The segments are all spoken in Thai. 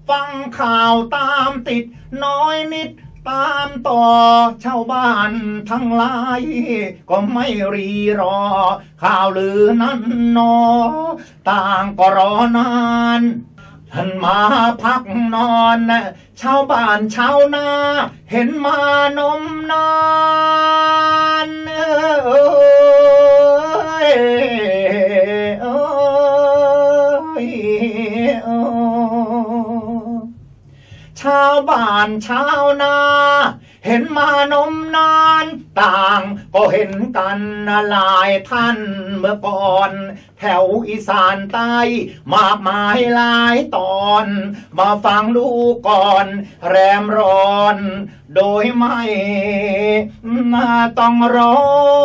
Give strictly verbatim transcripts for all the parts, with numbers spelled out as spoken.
ฟังข่าวตามติดน้อยนิดตามต่อชาวบ้านทั้งหลายก็ไม่รีรอข่าวลือนั้นนอต่างก็รอนานท่านมาพักนอนชาวบ้านชาวนาเห็นมานมนานเอ้ยเอ้ยเอ้ยชาวบ้านชาวนาเห็นมานมนานต่างก็เห็นกันหลายท่านเมื่อก่อนแถวอีสานใต้มากมายหลายตอนมาฟังดูก่อนแรมร้อนโดยไม่มาต้องร้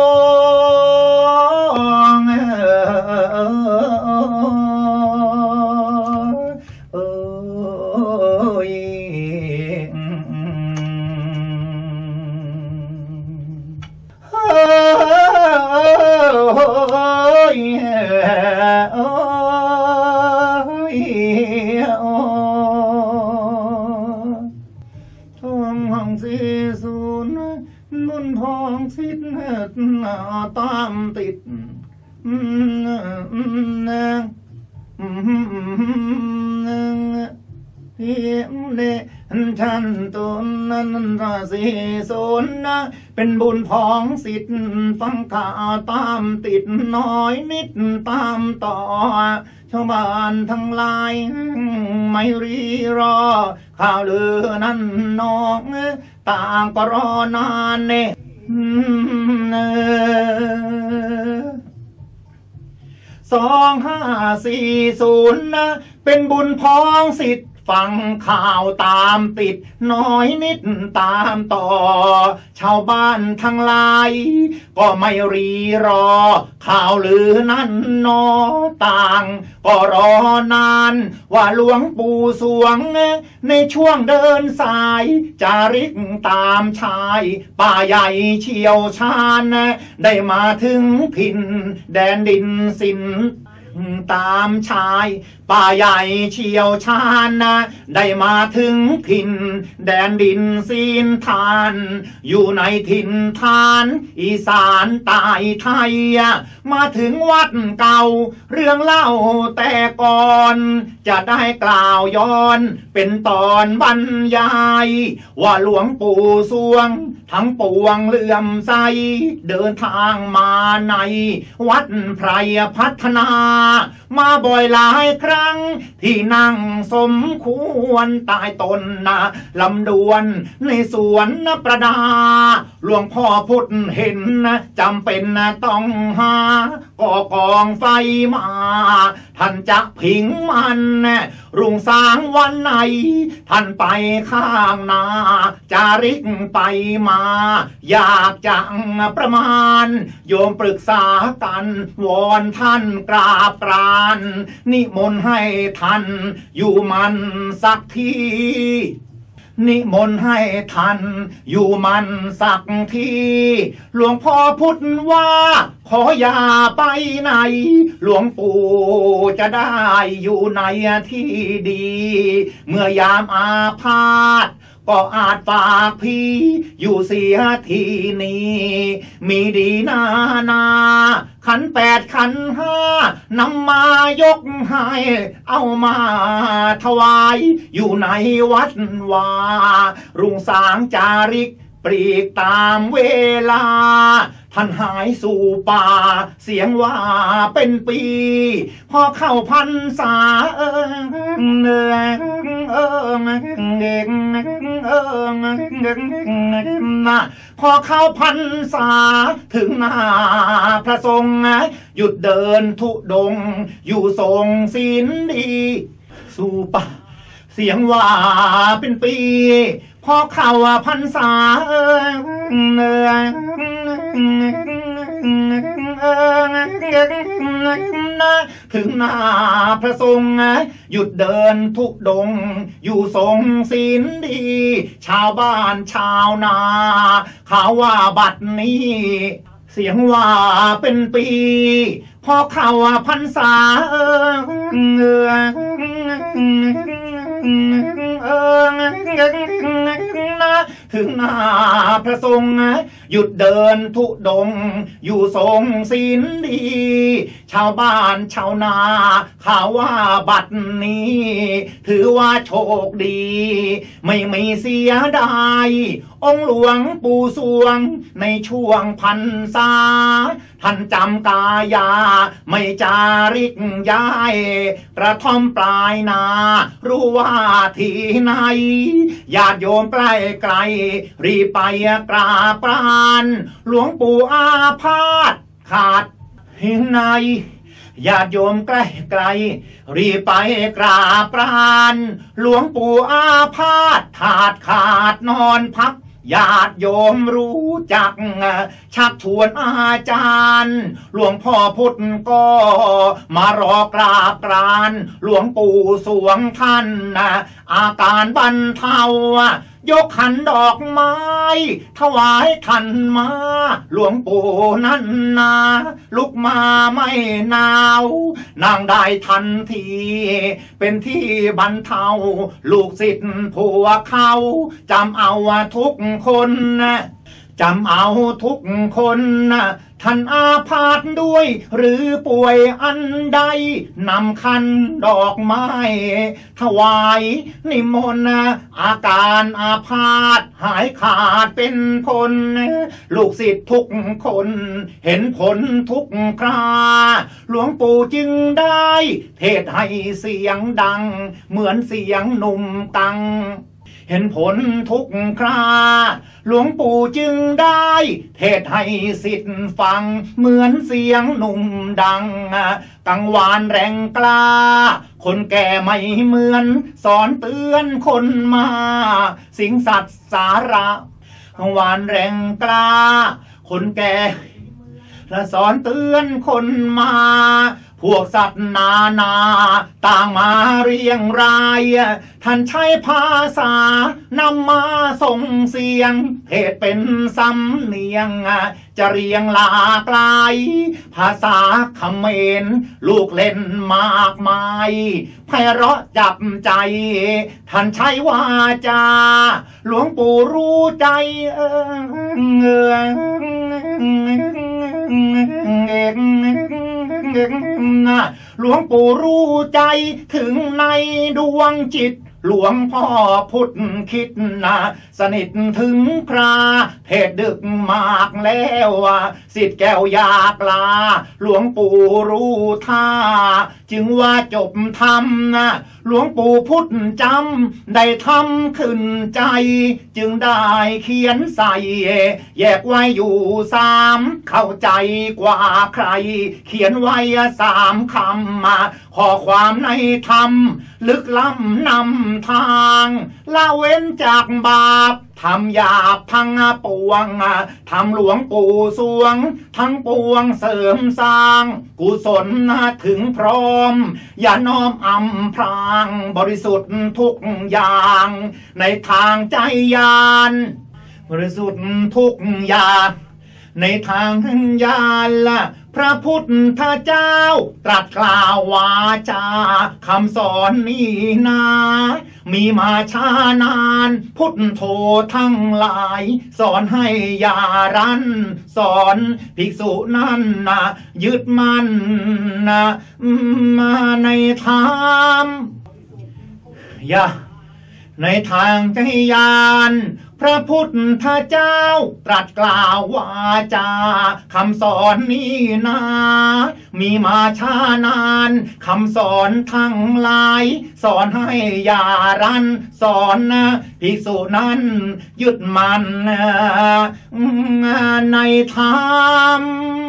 องเอ้ยทองห้องสี่ศูนย์บุญพองสิทธิ์ตามติดพี่เดฉันตนนั้นราศีโซนนะเป็นบุญพองสิทธิ์ฟังข่าวตามติดน้อยนิดตามต่อชาวบ้านทั้งหลายไม่รีรอข่าวลือนั้นน้องต่างก็รอนานเน่สองห้าสี่ศูนย์นะเป็นบุญพองสิทธิ์ฟังข่าวตามติดน้อยนิดตามต่อชาวบ้านทั้งหลายก็ไม่รีรอข่าวลือนั้นนอต่างก็รอนานว่าหลวงปู่สวงในช่วงเดินสายจาริกตามชายป่าใหญ่เชี่ยวชาญได้มาถึงถิ่นแดนดินสินตามชายป่าใหญ่เชี่ยวชาญนะได้มาถึงถิ่นแดนดินซีนทานอยู่ในถิ่นทานอีสานใต้ไทยมาถึงวัดเก่าเรื่องเล่าแต่ก่อนจะได้กล่าวย้อนเป็นตอนบรรยายว่าหลวงปู่สวงทั้งปวงเลื่อมใสเดินทางมาในวัดไพรพัฒนามาบ่อยหลายครั้งที่นั่งสมควรใต้ต้นนะลำดวนในสวนประดาหลวงพ่อพุทธเห็นนะจำเป็นนะต้องหาก่อกองไฟมาท่านจะพิงมันรุ่งสางวันไหนท่านไปข้างหน้าจาริกไปมาอยากจะประมาณโยมปรึกษากันวอนท่านกราบกรานนิมนต์ให้ท่านอยู่มันสักทีนิมนต์ให้ท่านอยู่มันสักทีหลวงพ่อพุทธว่าขออย่าไปไหนหลวงปู่จะได้อยู่ในที่ดีเมื่อยามอาพาธก็อาจฝากพี่อยู่เสียทีนี้มีดีนานาขันแปดขันห้านำมายกให้เอามาถวายอยู่ในวัดวารุ่งสางจาริกปรีกตามเวลาท่านหายสู่ป่าเสียงว่าเป็นปีพอเข้าพรรษาเอิงเอิงเอิงเอิงเอิงนะพอเข้าพรรษาถึงหน้าพระทรงหยุดเดินทุดงอยู่ทรงศีลดีสู่ป่าเสียงว่าเป็นปีพอเข้าพรรษาเอิงเอิงถึงหน้าพระทรงหยุดเดินทุดงอยู่ทรงศีลดีชาวบ้านชาวนาข่าวว่าบัดนี้เสียงว่าเป็นปีพอเข้าพรรษาเอิงเอิงนะถึงหน้าพระทรงหยุดเดินทุดงอยู่ทรงศีลดีชาวบ้านชาวนาข่าวว่าบัดนี้ถือว่าโชคดีไม่มีเสียดายองค์หลวงปู่สวงในช่วงพรรษาท่านจำกายาไม่จาริกย้ายกระท่อมปลายนารู้ว่าที่ไหนญาติโยมใกล้ไกลรีบไปกราบปรานหลวงปู่อาพาธขาดหินในญาติโยมใกล้ไกลรีบไปกราบปรานหลวงปู่อาพาธขาดขาดนอนพักญาติโยมรู้จักชักชวนอาจารย์หลวงพ่อพุทธก็มารอกราบกรานหลวงปู่สวงท่านอาการบรรเทายกขันดอกไม้ถวายท่านมาหลวงปู่นั่นนาลุกมาไม่หนาวนางได้ทันทีเป็นที่บรรเทาลูกศิษย์ผัวเขาจำเอาทุกคนจำเอาทุกคนท่านอาพาธด้วยหรือป่วยอันใดนำคันดอกไม้ถวายนิมนต์อาการอาพาธหายขาดเป็นคนลูกศิษย์ทุกคนเห็นผลทุกคราหลวงปู่จึงได้เทศให้เสียงดังเหมือนเสียงหนุ่มตังเห็นผลทุกคราหลวงปู่จึงได้เทศให้ศิษย์ฟังเหมือนเสียงหนุ่มดังกังวานแรงกล้าคนแก่ไม่เหมือนสอนเตือนคนมาสิงสัตว์สาระกังวานแรงกล้าคนแก่และสอนเตือนคนมาพวกสัตว์นานาต่างมาเรียงรายท่านใช้ภาษานำมาส่งเสียงเทศเป็นสำเนียงจะเรียงหลากหลายภาษาเขมรลูกเล่นมากมายไพเราะจับใจท่านใช้วาจาหลวงปู่รู้ใจเออหลวงปู่รู้ใจถึงในดวงจิตหลวงพ่อพุทธคิดนะสนิทถึงคราเทศดึกมากแล้วสิทธิ์แก้วยากลาหลวงปู่รู้ท่าจึงว่าจบธรรมนะหลวงปู่พุทธจำได้ทำขึ้นใจจึงได้เขียนใส่แยกไว้อยู่สามเข้าใจกว่าใครเขียนไว้สามคำข้อความในธรรมลึกล้ำนำทางละเว้นจากบาปทำหยาบทั้งปวงทำหลวงปู่สวงทั้งปวงเสริมสร้างกุศลถึงพร้อมอย่าน้อมอำพรางบริสุทธิ์ทุกอย่างในทางใจญาณบริสุทธิ์ทุกอย่างในทางญาณละพระพุทธเจ้าตรัสกล่าววาจาคำสอนนี้นามีมาช้านานพุทโธทั้งหลายสอนให้ยารันสอนภิกษุนั้นนะยึดมั่นนะมาในธรรมอย่าในทางใจญาณพระพุทธเจ้าตรัสกล่าววาจาคำสอนนี้นามีมาช้านานคำสอนทั้งหลายสอนให้ยารันสอนนะภิกษุนั้นยึดมั่นในธรรม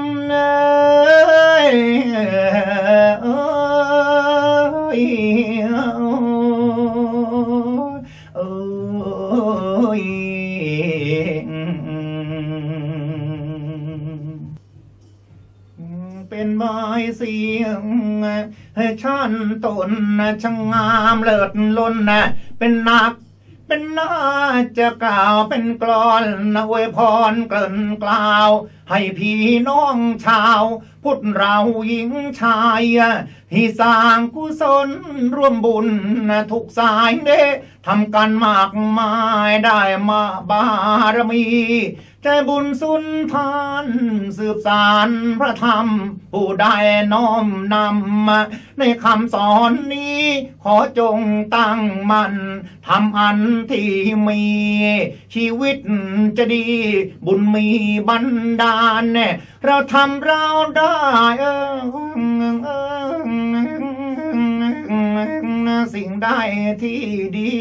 เป็นไม้เสียงให้ชั้นตนช่างงามเลิศล้นเป็นนักเป็นน่าจะกล่าวเป็นกลอนอวยพรเกลิ่นกล่าวให้พี่น้องชาวพุทธเราหญิงชายที่สร้างกุศลร่วมบุญทุกสายเด้ทำกันมากมายได้มาบารมีใจบุญสุนทานสืบสานพระธรรมผู้ได้น้อมนำในคำสอนนี้ขอจงตั้งมั่นทำอันที่มีชีวิตจะดีบุญมีบันดาลเนี่ยเราทำเราได้เออสิ่งได้ที่ดี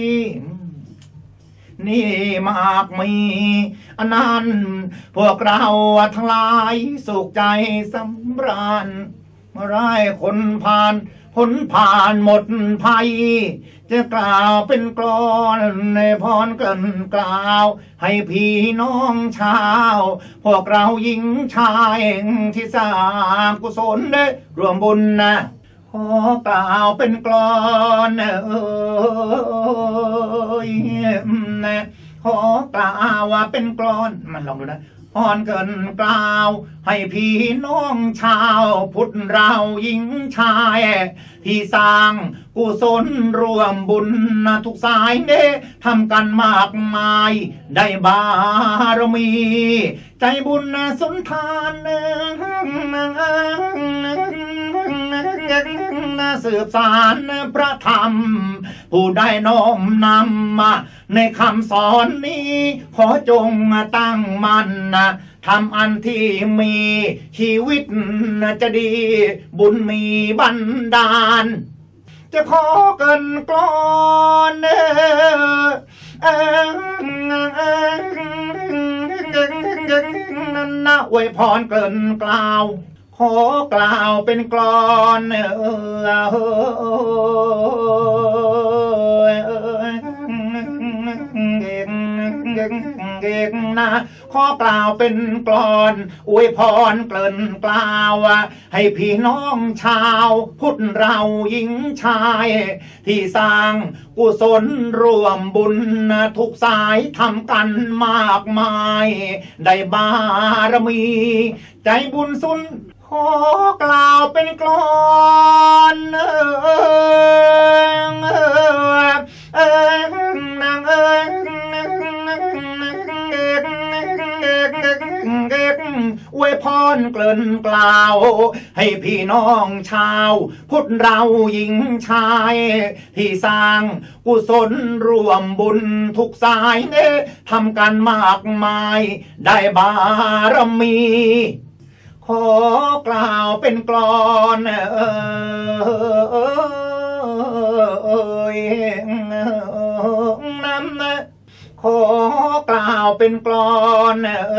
นี่มากมีอนันต์พวกเราทั้งหลายสุขใจสำราญเมื่อไรคนผ่านพ้นผ่านหมดภัยจะกล่าวเป็นกลอนในพรเกินกล่าวให้พี่น้องชาวพวกเราหญิงชายที่สร้างกุศลได้รวมบุญนะขอกล่าวเป็นกลอนเอ้ยนะขอกล่าวว่าเป็นกลอนมันลองดูนะพรเกินกล่าวให้พี่น้องชาวพุทธเราหญิงชายที่สร้างกุศลรวมบุญทุกสายเด้ทำกันมากมายได้บารมีใจบุญสุนทานสืบสารพระธรรมผู้ได้น้อมนำมาในคำสอนนี้ขอจงตั้งมั่นทำอันที่มีชีวิตจะดีบุญมีบันดาลจะขอเกินกลอนเออนั่นนะอวยพรเกินกล่าวขอกล่าวเป็นกลอนเออนะขอกล่าวเป็นกลอนอวยพรเกลิ่นกล่าวให้พี่น้องชาวพุทธเราหญิงชายที่สร้างกุศลรวมบุญทุกสายทำกันมากมายได้บารมีใจบุญสุนขอกล่าวเป็นกลอนเออเออนางเออวยพรเกลิ่นกล่าวให้พี่น้องชาวพุทธเราหญิงชายที่สร้างกุศลรวมบุญทุกสายเน่ทำกันมากมายได้บารมีขอกล่าวเป็นกลอนเออน้ำนะขอกล่าวเป็นกลอนเอ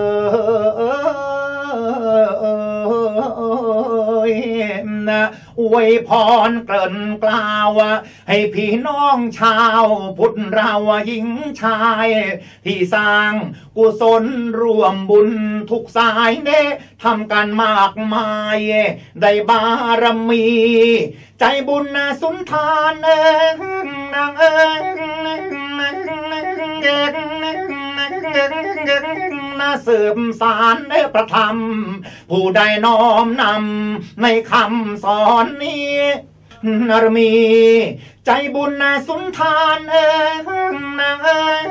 อนะอวยพรเกลิ่นกล่าวให้พี่น้องชาวพุทธเราหญิงชายที่สร้างกุศลรวมบุญทุกสายเน่ทำกันมากมายได้บารมีใจบุญสุนทานเองนางเองน่าสืบสารพระธรรมผู้ใดน้อมนำในคำสอนนี้นารมีใจบุญสุนทานเองนางเอง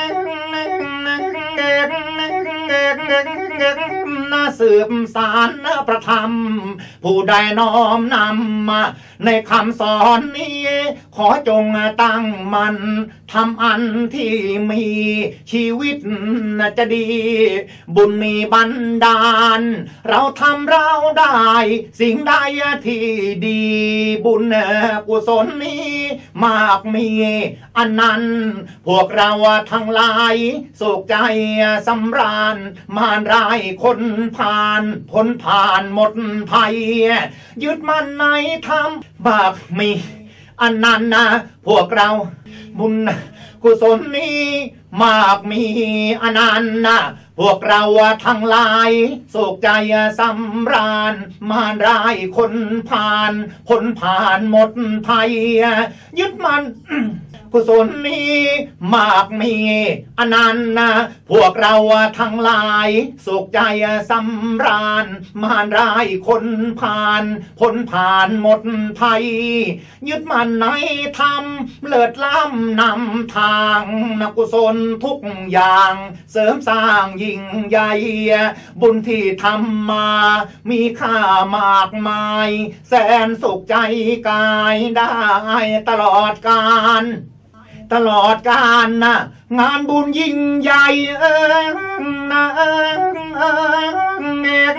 น่าสืบสารพระธรรมผู้ใดน้อมนำในคำสอนนี้ขอจงตั้งมั่นทำอันที่มีชีวิตจะดีบุญมีบันดาลเราทำเราได้สิ่งใดที่ดีบุญกุศลนี้มากมีอันนั้นพวกเราทั้งหลายสุขใจสำราญมารร้ายคนผ่านพ้นผ่านหมดภัยยึดมั่นในธรรมบากมีอันนั้นนะพวกเราบุญกุศลนี้มากมีอันนั้นนะพวกเราทั้งหลายสุขใจสำราญมารร้ายคนผ่านพ้นผ่านหมดภัยยึดมั่นกุศลนี้มากมีอนันต์นะพวกเราทั้งหลายสุขใจสำราญมารร้ายคนผ่านพ้นผ่านหมดภัยยึดมั่นในธรรมเลิศล้ำนำทางนักกุศลทุกอย่างเสริมสร้างยิ่งใหญ่บุญที่ทำมามีค่ามากมายแสนสุขใจกายได้ตลอดกาลตลอดกาลนะงานบุญยิ่งใหญ่เอิงนะเอิงเอิงเอง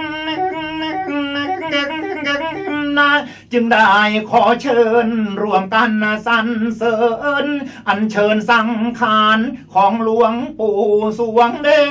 นะจึงได้ขอเชิญรวมกันสรรเสริญอัญเชิญสังขารของหลวงปู่สวงเด้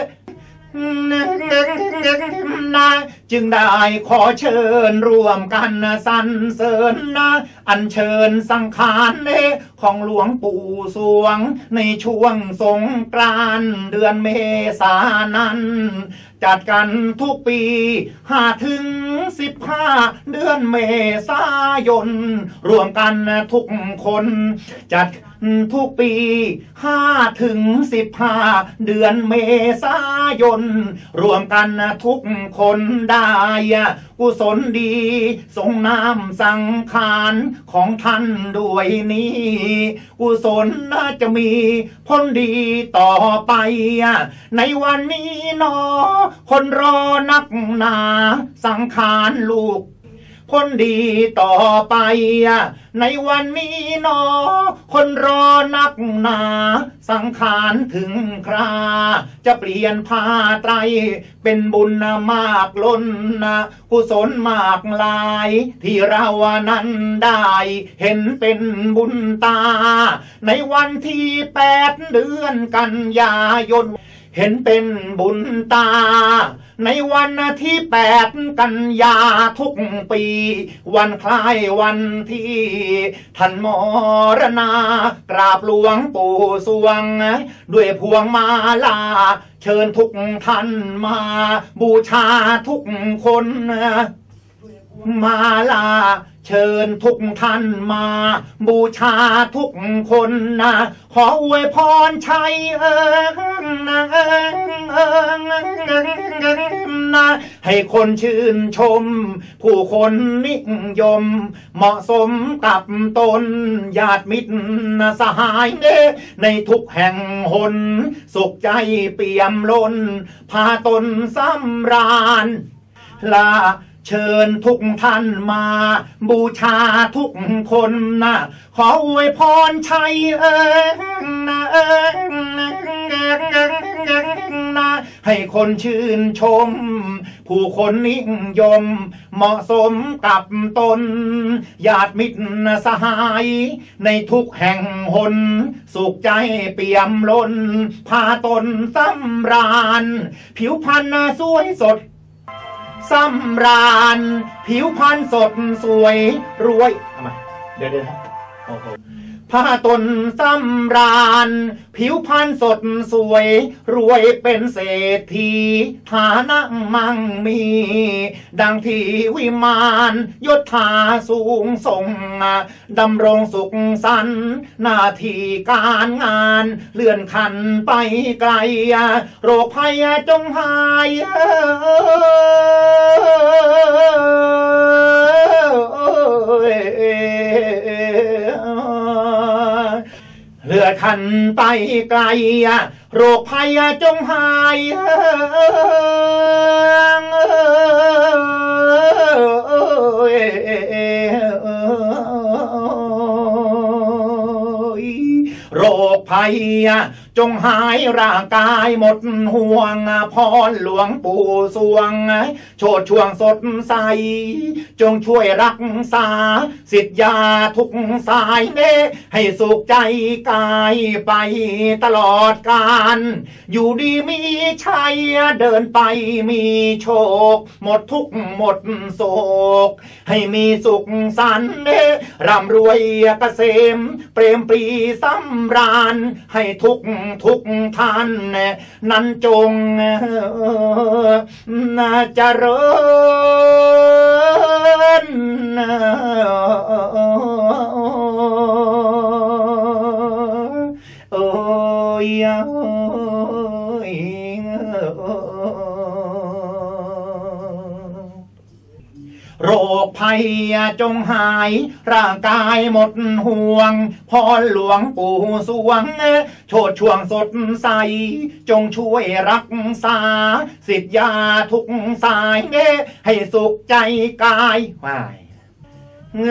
นะจึงได้ขอเชิญรวมกันสรรเสริญนะอัญเชิญสังขารของหลวงปู่สวงในช่วงสงกรานต์เดือนเมษายนนั้นจัดกันทุกปีห้าถึงสิบห้าเดือนเมษายนรวมกันทุกคนจัดทุกปีห้าถึงสิบห้าเดือนเมษายนรวมกันทุกคนได้กุศลดีทรงน้ำสังขารของท่านด้วยนี้กุศลน่าจะมีผลดีต่อไปในวันนี้นอคนรอนักหนาสังขารลูกคนดีต่อไปในวันนี้นอคนรอนักหนาสังขารถึงคราจะเปลี่ยนผ้าไตรเป็นบุญมากล้นกุศลมากลายที่เรานั้นได้เห็นเป็นบุญตาในวันที่แปดเดือนกันยายนเห็นเป็นบุญตาในวันที่แปดกันยาทุกปีวันคล้ายวันที่ท่านมรณากราบหลวงปู่สวงด้วยพวงมาลาเชิญทุกท่านมาบูชาทุกคนมาลาเชิญทุกท่านมาบูชาทุกคนนะขออวยพรชัยเอิงนะเอิงเอิงนะให้คนชื่นชมผู้คนนิยมเหมาะสมกับตนญาติมิตรสหายเนในทุกแห่งหนสุขใจเปี่ยมล้นพาตนสำราญลาเชิญทุกท่านมาบูชาทุกคนนะขออวยพรชัยเอิงนะเอิงนะให้คนชื่นชมผู้คนนิยมเหมาะสมกับตนญาติมิตรสหายในทุกแห่งหนสุขใจเปี่ยมล้นพาตนสำราญผิวพรรณสวยสดสำราญผิวพรรณสดสวยรวยทำไมเดี๋ยวเดี๋ยวโอ้โหผ้าตนสำราญผิวพรรณสดสวยรวยเป็นเศรษฐีฐานะมั่งมีดังที่วิมานยศถาสูงส่งดำรงสุขสันต์หน้าที่การงานเลื่อนขั้นไปไกลโรคภัยจงหายเลือดขันไปไกลโรคภัยจงหายโรคภัยจงหายร่างกายหมดห่วงพรหลวงปู่สวงโชดช่วงสดใสจงช่วยรักษาสิทธิยาทุกสายเนให้สุขใจกายไปตลอดกาลอยู่ดีมีชัยเดินไปมีโชคหมดทุกหมดโศกให้มีสุขสันต์เนร่ำรวยเกษมเปรมปรีสำราญให้ทุกทุกท่านนั้นจงน่าเจริญยโรคภัยจงหายร่างกายหมดห่วงพรหลวงปู่สวงโชดช่วงสดใสจงช่วยรักษาสิทธิยาทุกสายให้สุขใจกายว่ายเง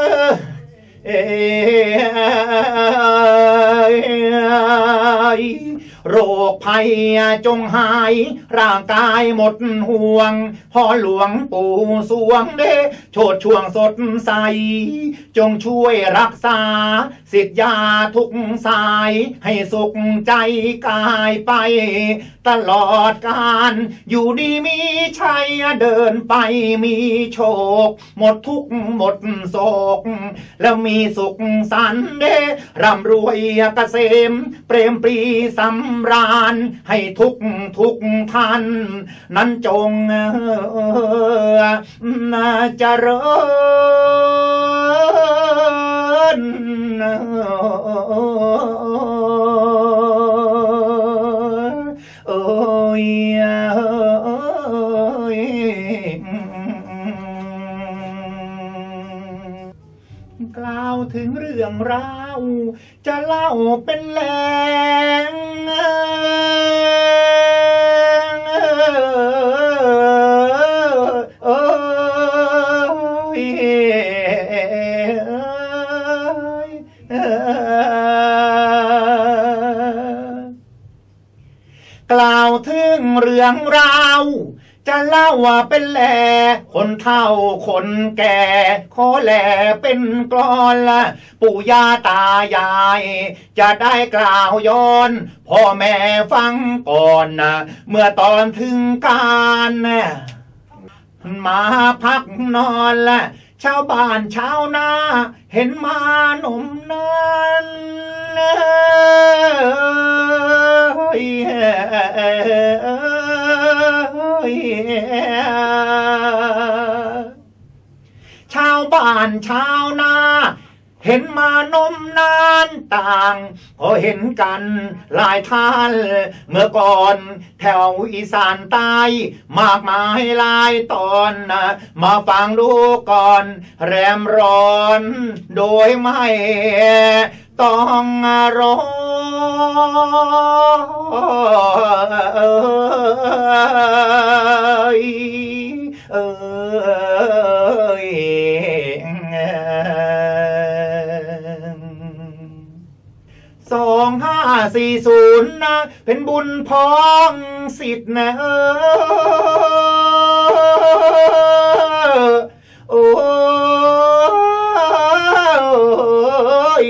ยโรคภัยจงหายร่างกายหมดห่วงพอหลวงปู่สวงเดโชดช่วงสดใสจงช่วยรักษาสิทธิยาทุกสายให้สุขใจกายไปตลอดกาลอยู่ดีมีชัยเดินไปมีโชคหมดทุกข์หมดโศกแล้วมีสุขสันต์เดร่ำรวยเกษมเปรมปรีสำราญให้ทุกทุกท่านนั้นจงน่าเจริญโอ้ยกล่าวถึงเรื่องราวจะเล่าเป็นแหล่งกล่าวถึงเรื่องราวจะเล่าว่าเป็นแหล่คนเฒ่าคนแก่ขอแหล่เป็นกลอนละปู่ย่าตายายจะได้กล่าวย้อนพ่อแม่ฟังก่อนนะเมื่อตอนถึงการนะมาพักนอนละชาวบ้านชาวนาเห็นมาหนุ่มนั้นชาวบ้านชาวนาเห็นมานมนานต่างก็เห็นกันหลายท่านเมื่อก่อนแถวอีสานใต้มากมายหลายตอนมาฟังดูก่อนแรมร้อนโดยไม่ต้องรอเอยสองห้าสี่ศูนย์นะเป็นบุญพ้องสิทธิ์นะเออโอ้ย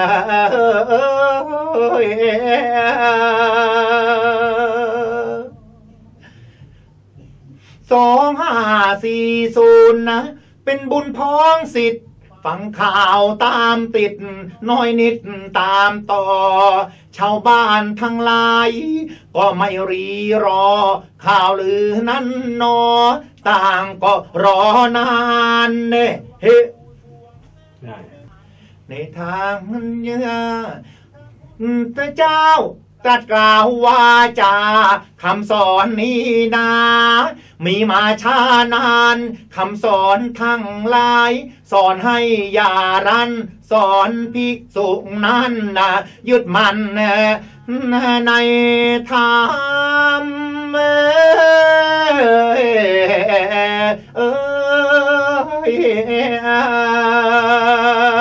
สองห้าสี่ศูนย์นะเป็นบุญพ้องสิทธิ์ฟังข่าวตามติดน้อยนิดตามต่อชาวบ้านทั้งหลายก็ไม่รีรอข่าวลือนั้นนอต่างก็รอนานเน่เฮ้ในทางเนื้อพระเจ้าตรัสกล่าวว่าจาคำสอนนี้นามีมาช้านานคำสอนทั้งหลายสอนให้อย่ารันสอนภิกษุนั้นนะยึดมันในธรรมเอ้ย